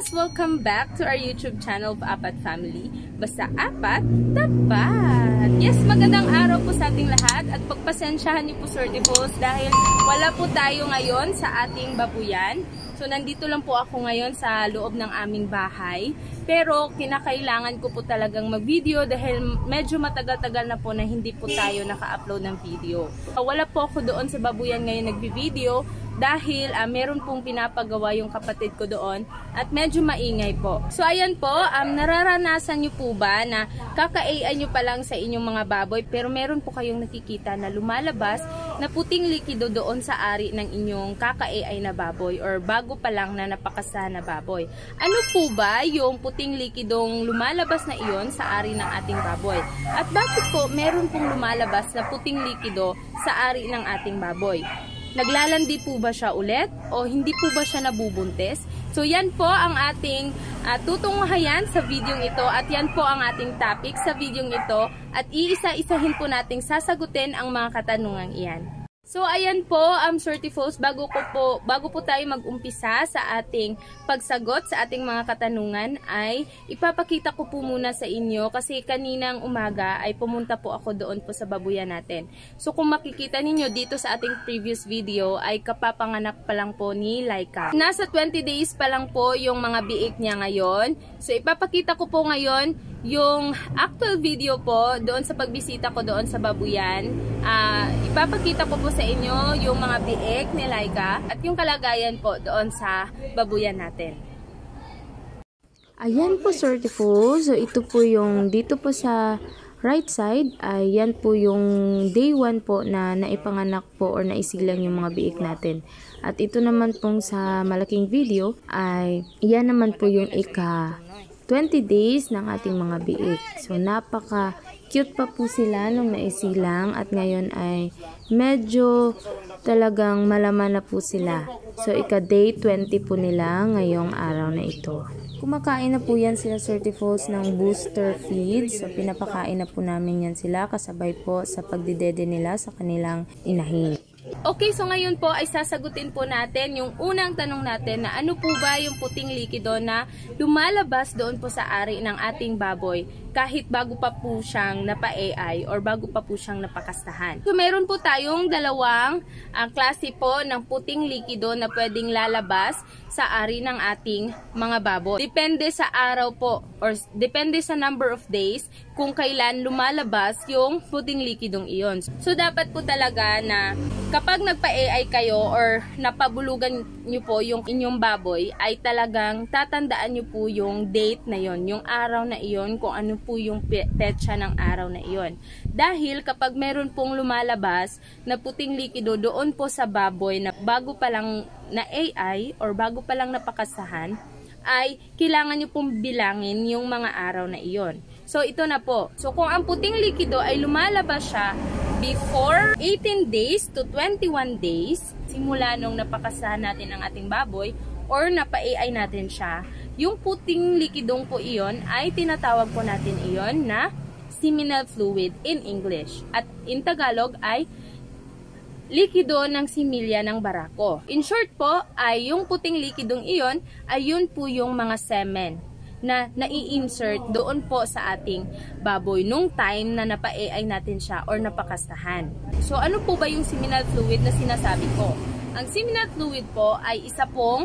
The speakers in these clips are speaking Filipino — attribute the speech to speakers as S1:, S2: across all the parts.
S1: guys! Welcome back to our YouTube channel of Apat Family. Basta apat, tapat! Yes, magandang araw po sa ating lahat at pagpasensyahan niyo po Sir Divos dahil wala po tayo ngayon sa ating babuyan. So nandito lang po ako ngayon sa loob ng aming bahay. Pero kinakailangan ko po talagang mag-video dahil medyo matagal-tagal na po na hindi po tayo naka-upload ng video. Wala po ako doon sa babuyan ngayon nagbi-video dahil meron pong pinapagawa yung kapatid ko doon at medyo maingay po. So ayan po, nararanasan nyo po ba na kaka-AI nyo pa lang sa inyong mga baboy pero meron po kayong nakikita na lumalabas na puting likido doon sa ari ng inyong kaka-AI na baboy or bago pa lang na napakasahan na baboy. Ano po ba yung puting likidong lumalabas na iyon sa ari ng ating baboy? At bakit po meron pong lumalabas na puting likido sa ari ng ating baboy? Naglalandi po ba siya ulit o hindi po ba siya nabubuntis? So yan po ang ating tutunghayan sa video ito at yan po ang ating topic sa video ito at iisa-isahin po nating sasagutin ang mga katanungang iyan. So ayan po, Sir Tifos, bago po tayo mag-umpisa sa ating pagsagot sa ating mga katanungan ay ipapakita ko po muna sa inyo kasi kaninang umaga ay pumunta po ako doon po sa babuyan natin. So kung makikita ninyo dito sa ating previous video ay kapapanganak pa lang po ni Laika. Nasa 20 days pa lang po yung mga biik niya ngayon. So ipapakita ko po ngayon yung actual video po doon sa pagbisita ko doon sa babuyan. Ipapakita ko po sa inyo yung mga biik ni Laika at yung kalagayan po doon sa babuyan natin. Ayan po Sir Tifo. So ito po yung dito po sa right side. Ayan po yung day 1 po na naipanganak po or naisilang yung mga biik natin. At ito naman pong sa malaking video ay yan naman po yung 20 days ng ating mga biik. So, napaka-cute pa po sila nung naisilang at ngayon ay medyo talagang malaman na po sila. So, ika-day 20 po nila ngayong araw na ito. Kumakain na po yan sila Sir Tifos ng booster feed. So, pinapakain na po namin yan sila kasabay po sa pagdidede nila sa kanilang inahin. Okay, so ngayon po ay sasagutin po natin yung unang tanong natin na ano po ba yung puting likido na lumalabas doon po sa ari ng ating baboy kahit bago pa po siyang napa-AI or bago pa po siyang napakastahan. So meron po tayong dalawang klase po ng puting likido na pwedeng lalabas sa ari ng ating mga baboy. Depende sa araw po or depende sa number of days kung kailan lumalabas yung puting likidong iyon. So dapat po talaga na kapag nagpa-AI kayo or napabulugan nyo po yung inyong baboy ay talagang tatandaan nyo po yung date na yon, yung araw na iyon, kung ano po yung petsa ng araw na iyon. Dahil kapag meron pong lumalabas na puting likido doon po sa baboy na bago pa lang na AI or bago pa lang napakasahan, ay kailangan nyo pong bilangin yung mga araw na iyon. So ito na po. So kung ang puting likido ay lumalabas siya before 18 days to 21 days, simula nung napakasahan natin ang ating baboy or napa-AI natin siya, yung puting likidong po iyon ay tinatawag po natin iyon na seminal fluid in English. At in Tagalog ay likido ng similya ng barako. In short po, ay yung puting likidong iyon ay yun po yung mga semen na nai-insert doon po sa ating baboy nung time na napa-AI natin siya or napakastahan. So ano po ba yung seminal fluid na sinasabi ko? Ang seminal fluid po ay isa pong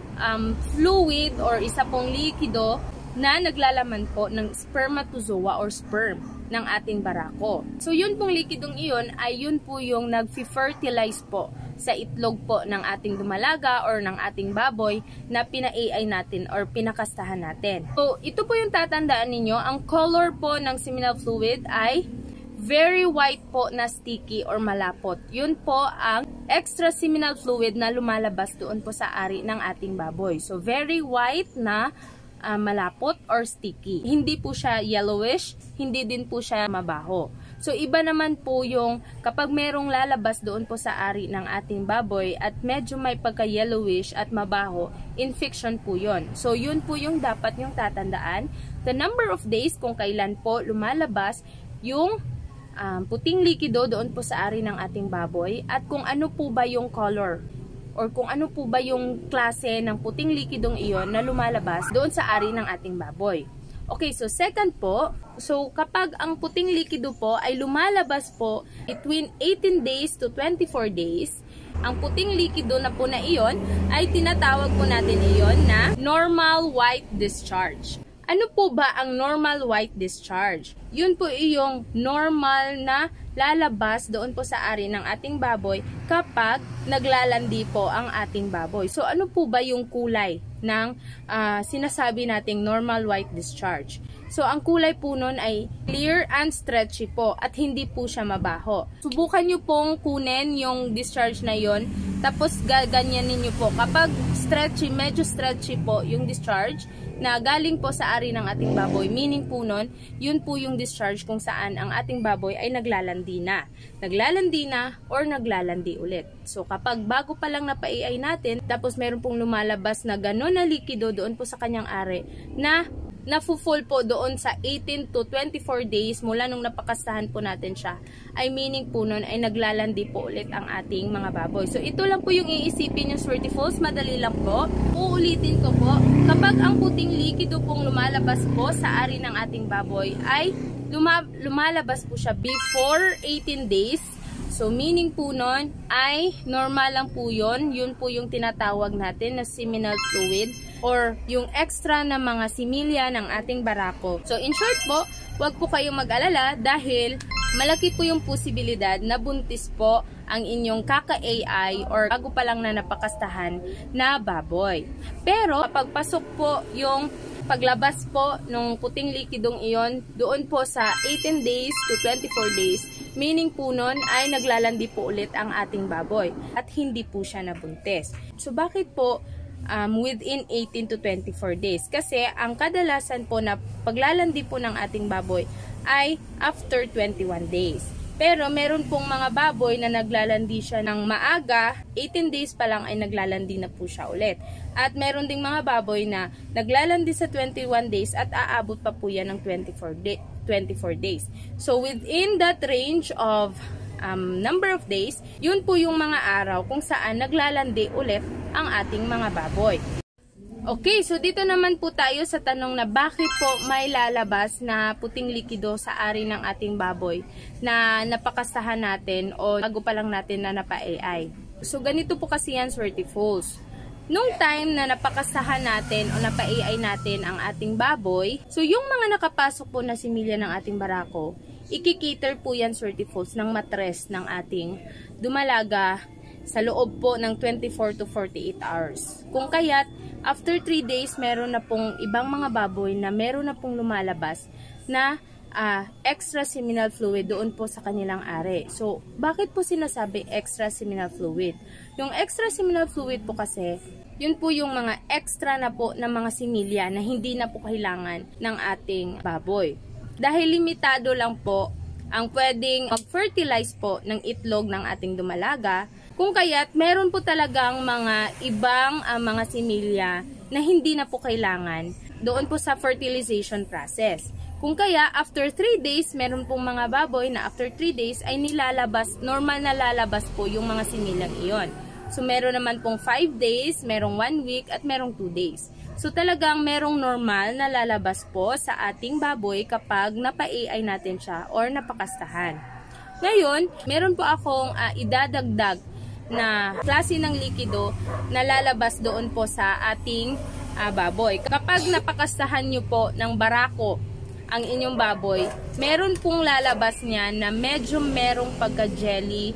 S1: fluid or isa pong likido na naglalaman po ng spermatozoa or sperm ng ating barako. So yun pong likidong iyon ay yun po yung nag-fertilize po sa itlog po ng ating dumalaga or ng ating baboy na pina-AI natin or pinakastahan natin. So ito po yung tatandaan ninyo, ang color po ng seminal fluid ay very white po na sticky or malapot. Yun po ang extra seminal fluid na lumalabas doon po sa ari ng ating baboy. So very white na malapot or sticky. Hindi po siya yellowish, hindi din po siya mabaho. So iba naman po yung kapag merong lalabas doon po sa ari ng ating baboy at medyo may pagka-yellowish at mabaho, infection po yun. So yun po yung dapat yung tatandaan. The number of days kung kailan po lumalabas yung puting likido doon po sa ari ng ating baboy at kung ano po ba yung color or kung ano po ba yung klase ng puting likidong iyon na lumalabas doon sa ari ng ating baboy. Okay, so second po, so kapag ang puting likido po ay lumalabas po between 18 days to 24 days, ang puting likido na po na iyon ay tinatawag po natin iyon na normal white discharge. Ano po ba ang normal white discharge? Yun po yung normal na lalabas doon po sa ari ng ating baboy kapag naglalandi po ang ating baboy. So ano po ba yung kulay ng sinasabi nating normal white discharge? So ang kulay po nun ay clear and stretchy po at hindi po siya mabaho. Subukan nyo pong kunin yung discharge na yon, tapos gaganyanin nyo po. Kapag stretchy, medyo stretchy po yung discharge na galing po sa ari ng ating baboy, meaning po nun, yun po yung discharge kung saan ang ating baboy ay naglalandi na. Naglalandi na or naglalandi ulit. So kapag bago pa lang napaiay natin, tapos meron pong lumalabas na gano'n na likido doon po sa kanyang ari na nafu-full po doon sa 18 to 24 days mula nung napakastahan po natin siya, ay meaning po nun ay naglalandi po ulit ang ating mga baboy. So ito lang po yung iisipin yung Swertifuls, madali lang po. Uulitin ko po, kapag ang puting likido pong lumalabas po sa ari ng ating baboy ay lumalabas po siya before 18 days, so meaning po nun ay normal lang po yun. Yun po yung tinatawag natin na seminal fluid or yung extra na mga similya ng ating barako. So in short po, wag po kayong mag-alala dahil malaki po yung posibilidad na buntis po ang inyong kaka-AI or bago pa lang na napakastahan na baboy. Pero kapag pasok po yung paglabas po ng puting likidong iyon doon po sa 18 days to 24 days, meaning po nun ay naglalandi po ulit ang ating baboy at hindi po siya nabuntis. So bakit po within 18 to 24 days? Kasi ang kadalasan po na paglalandi po ng ating baboy ay after 21 days. Pero meron pong mga baboy na naglalandi siya ng maaga, 18 days pa lang ay naglalandi na po siya ulit. At meron ding mga baboy na naglalandi sa 21 days at aabot pa po yan ng 24 days. So within that range of number of days, yun po yung mga araw kung saan naglalandi ulit ang ating mga baboy. Okay, so dito naman po tayo sa tanong na bakit po may lalabas na puting likido sa ari ng ating baboy na napakastahan natin o bago pa lang natin na napa-AI. So ganito po kasi yan, Swertifuls. Nung time na napakastahan natin o napa-AI natin ang ating baboy, so yung mga nakapasok po na similya ng ating barako, ikikiter po yan, Swertifuls, ng matres ng ating dumalaga sa loob po ng 24 to 48 hours. Kung kaya't after 3 days, meron na pong ibang mga baboy na meron na pong lumalabas na extra seminal fluid doon po sa kanilang ari. So, bakit po sinasabi extra seminal fluid? Yung extra seminal fluid po kasi, yun po yung mga extra na po na mga similya na hindi na po kailangan ng ating baboy. Dahil limitado lang po ang pwedeng mag-fertilize po ng itlog ng ating dumalaga, kung kaya't meron po talagang mga ibang mga similya na hindi na po kailangan doon po sa fertilization process. Kung kaya, after 3 days, meron pong mga baboy na after 3 days ay nilalabas, normal na lalabas po yung mga similyang iyon. So, meron naman pong 5 days, merong 1 week, at merong 2 days. So, talagang merong normal na lalabas po sa ating baboy kapag napa-AI natin siya or napakastahan. Ngayon, meron po akong idadagdag na klase ng likido na lalabas doon po sa ating baboy. Kapag napakastahan nyo po ng barako ang inyong baboy, meron pong lalabas niya na medyo merong pagka-jelly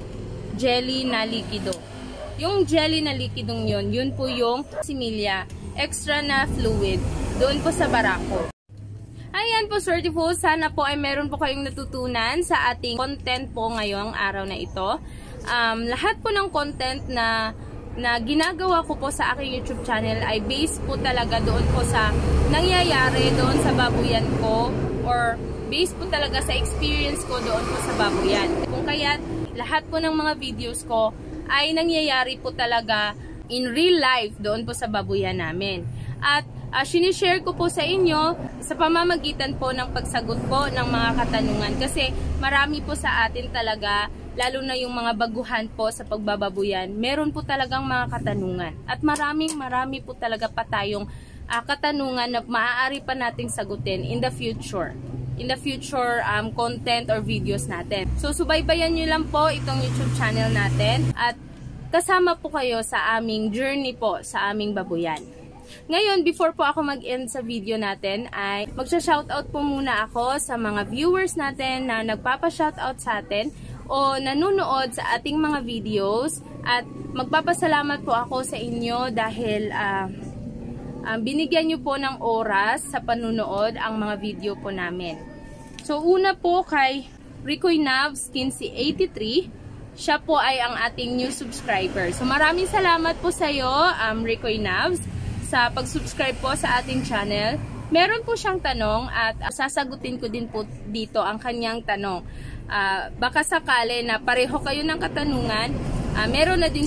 S1: na likido. Yung jelly na likidong yun po yung similya, extra na fluid doon po sa barako. Ayan po, Swertifuls, sana po ay meron po kayong natutunan sa ating content po ngayong araw na ito. Lahat po ng content na ginagawa ko po sa aking YouTube channel ay based po talaga doon po sa nangyayari doon sa babuyan ko or based po talaga sa experience ko doon po sa babuyan. Kung kaya lahat po ng mga videos ko ay nangyayari po talaga in real life doon po sa babuyan namin. At sinishare ko po sa inyo sa pamamagitan po ng pagsagot po ng mga katanungan kasi marami po sa atin talaga
S2: lalo na yung mga baguhan po sa pagbababoyan, meron po talagang mga katanungan. At marami po talaga pa tayong katanungan na maaari pa nating sagutin in the future. Content or videos natin. So, subaybayan nyo lang po itong YouTube channel natin at kasama po kayo sa aming journey po sa aming babuyan. Ngayon, before po ako mag-end sa video natin, ay magsha-shoutout po muna ako sa mga viewers natin na nagpapa-shoutout sa atin o nanonood sa ating mga videos at magpapasalamat po ako sa inyo dahil binigyan nyo po ng oras sa panunood ang mga video po namin. So, una po kay Ricoy Navs 1583. Siya po ay ang ating new subscriber. So, maraming salamat po sa iyo, Ricoy Navs, sa pag-subscribe po sa ating channel. Meron po siyang tanong at sasagutin ko din po dito ang kanyang tanong. Baka sakali na pareho kayo ng katanungan, meron na din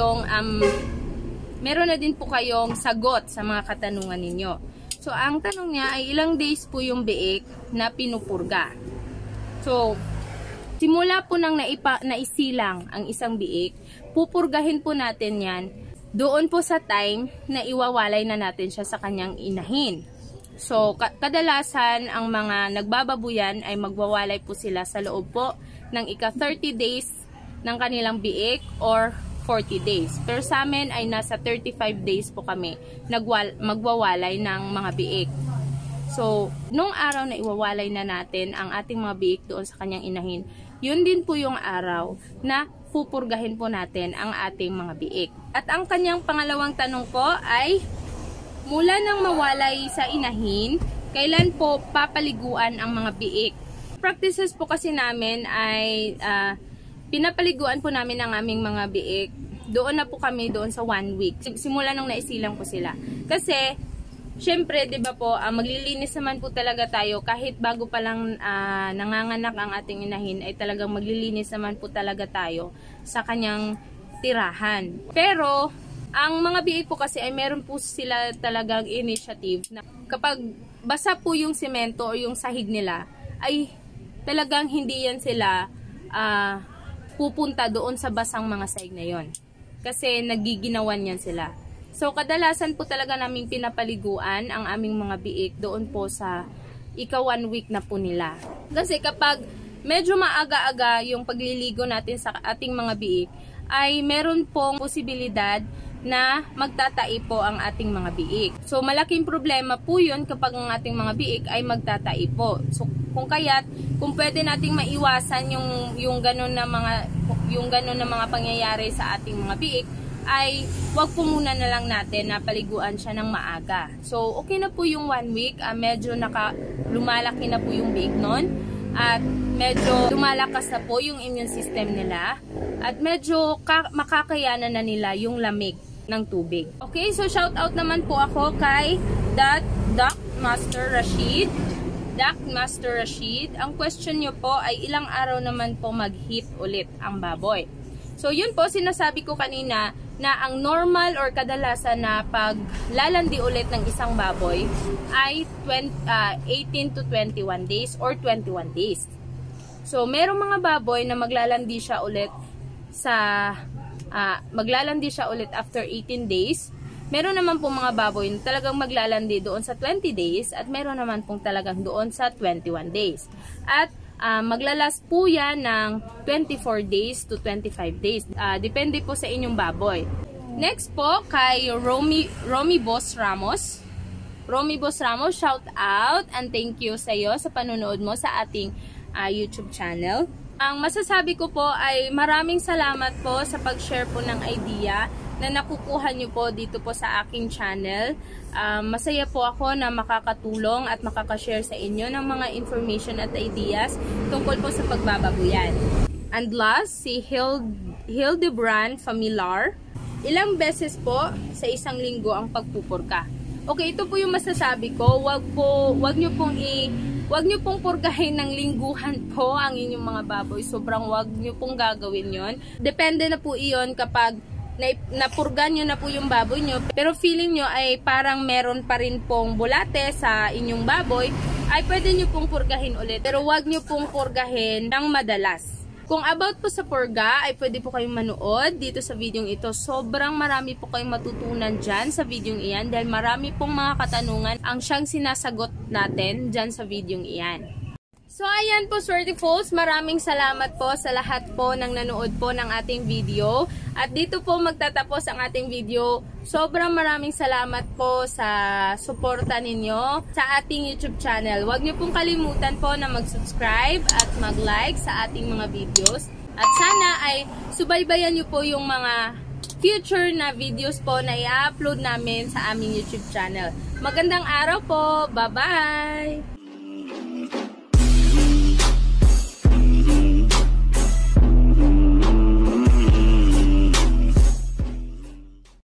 S2: po kayong sagot sa mga katanungan ninyo. So, ang tanong niya ay ilang days po yung biik na pinupurga. So, simula po nang naisilang ang isang biik, pupurgahin po natin yan doon po sa time na iwawalay na natin siya sa kanyang inahin. So, kadalasan ang mga nagbababuyan ay magwawalay po sila sa loob po ng ika-30 days ng kanilang biik or 40 days. Pero sa amin ay nasa 35 days po kami magwawalay ng mga biik. So, nung araw na iwawalay na natin ang ating mga biik doon sa kanyang inahin, yun din po yung araw na pupurgahin po natin ang ating mga biik. At ang kanyang pangalawang tanong po ay, mula nang mawalay sa inahin, kailan po papaliguan ang mga biik? Practices po kasi namin ay pinapaliguan po namin ang aming mga biik. Doon na po kami doon sa 1 week. Simula nung naisilang po sila. Kasi, syempre, di ba po, maglilinis naman po talaga tayo. Kahit bago pa lang nanganganak ang ating inahin, ay talagang maglilinis naman po talaga tayo sa kanyang tirahan. Pero, ang mga biik po kasi ay meron po sila talagang initiative na kapag basa po yung semento o yung sahig nila, ay talagang hindi yan sila pupunta doon sa basang mga sahig na yon. Kasi nagiginawan yan sila. So, kadalasan po talaga naming pinapaliguan ang aming mga biik doon po sa ika-1 week na po nila. Kasi kapag medyo maaga-aga yung pagliligo natin sa ating mga biik, ay meron pong posibilidad na magtatai po ang ating mga biik. So, malaking problema po yun kapag ang ating mga biik ay magtatai po. So, kung pwede nating maiwasan yung ganun na mga pangyayari sa ating mga biik, ay wag po muna na lang natin na paliguan siya ng maaga. So, okay na po yung 1 week. Medyo lumalaki na po yung biik nun. At medyo lumalakas na po yung immune system nila. At medyo makakayanan na nila yung lamig ng tubig. Okay, so shout out naman po ako kay Doc Master Rashid. Doc Master Rashid, ang question nyo po ay ilang araw naman po mag-heat ulit ang baboy. So yun po, sinasabi ko kanina na ang normal or kadalasan na paglalandi ulit ng isang baboy ay 18 to 21 days or 21 days. So merong mga baboy na maglalandi siya ulit after 18 days. Meron naman pong mga baboy na talagang maglalandi doon sa 20 days at meron naman pong talagang doon sa 21 days. At maglalast po yan ng 24 days to 25 days. Depende po sa inyong baboy. Next po kay Romy Boss Ramos. Romy Boss Ramos, shout out and thank you sa iyo sa panonood mo sa ating YouTube channel. Ang masasabi ko po ay maraming salamat po sa pag-share po ng idea na nakukuha nyo po dito po sa aking channel. Masaya po ako na makakatulong at makakashare sa inyo ng mga information at ideas tungkol po sa pagbababuyan. And last, si Hildebrand Familiar. Ilang beses po sa isang linggo ang pagpupurka? Okay, ito po yung masasabi ko. Wag nyo pong purgahin ng lingguhan po ang inyong mga baboy. Sobrang wag nyo pong gagawin yon. Depende na po iyon kapag napurgan nyo na po yung baboy nyo, pero feeling nyo ay parang meron pa rin pong bulate sa inyong baboy, ay pwede nyo pong purgahin ulit. Pero wag nyo pong purgahin ng madalas. Kung about po sa purga, ay pwede po kayong manood dito sa videong ito. Sobrang marami po kayong matutunan dyan sa videong iyan dahil marami pong mga katanungan ang siyang sinasagot natin dyan sa videong iyan. So ayan po, Swerte Falls, maraming salamat po sa lahat po ng nanood po ng ating video. At dito po magtatapos ang ating video. Sobrang maraming salamat po sa suporta ninyo sa ating YouTube channel. Huwag niyo pong kalimutan po na mag-subscribe at mag-like sa ating mga videos. At sana ay subaybayan niyo po yung mga future na videos po na i-upload namin sa aming YouTube channel. Magandang araw po! Bye-bye!